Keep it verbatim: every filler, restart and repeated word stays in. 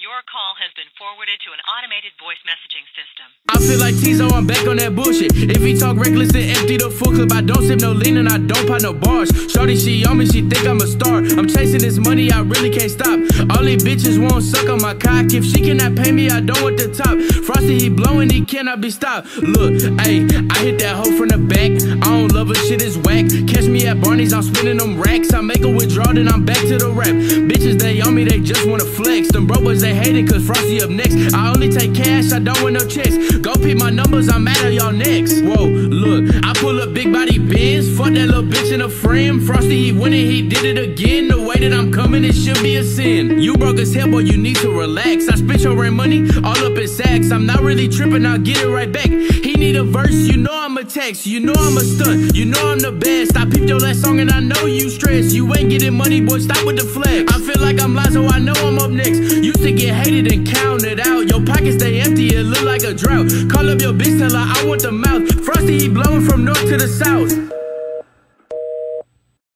Your call has been forwarded to an automated voice messaging system. I feel like Tizo, I'm back on that bullshit. If he talk reckless and empty the full clip, I don't sip no lean and I don't pop no bars. Shorty, she on me, she think I'm a star. I'm chasing this money, I really can't stop. All these bitches won't suck on my cock. If she cannot pay me, I don't want the top. Frosty, he blowing, he cannot be stopped. Look, ayy, I hit that hoe from the back. I don't love her, shit is whack. Catch me at Barney's, I'm spinning them racks. I make a withdrawal, then I'm back to the rap. Bitches, they on me, they just wanna flex. Them bro boys, they hating cause Frosty up next. I only take cash, I don't want no checks. Go peep my numbers, I'm mad at y'all next. Whoa, look, I pull up big body Benz. Fuck that little bitch in a frame. Frosty, he winning, he did it again. The way that I'm coming, it should be a sin. You broke as hell, boy, you need to relax. I spent your rent money all up in sacks. I'm not really tripping, I'll get it right back. He need a verse, you know I'm a text. You know I'm a stunt, you know I'm the best. I peeped your last song and I know you stressed. You ain't getting money, boy, stop with the flex. I feel like I'm Lazo, I know I'm up next. Used to get hated and counted out. Your pockets stay empty, it look like a drought. Call up your bitch, tell her I want the mouth. Frosty, he blowing from north to the south.